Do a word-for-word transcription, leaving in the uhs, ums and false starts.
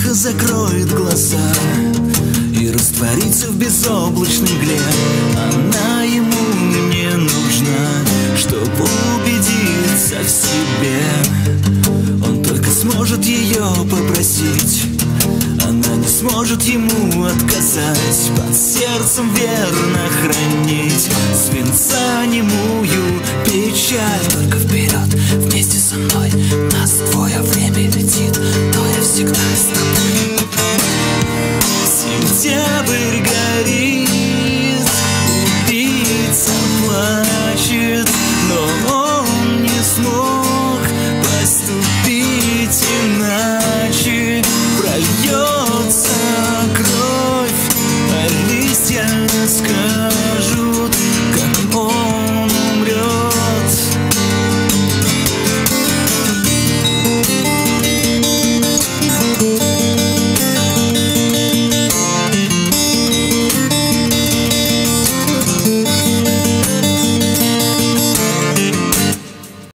тихо закроет глаза и растворится в безоблачной мгле. Она ему не нужна, чтобы убедиться в себе. Он только сможет ее попросить, она не сможет ему отказать. Под сердцем верно хранить свинца немую печаль. Только вперед, вместе со мной, нас твое время летит, но я всегда с тобой. Сентябрь горит, убийца плачет, но он не смог поступить иначе. Прольется кровь, а листья скажут.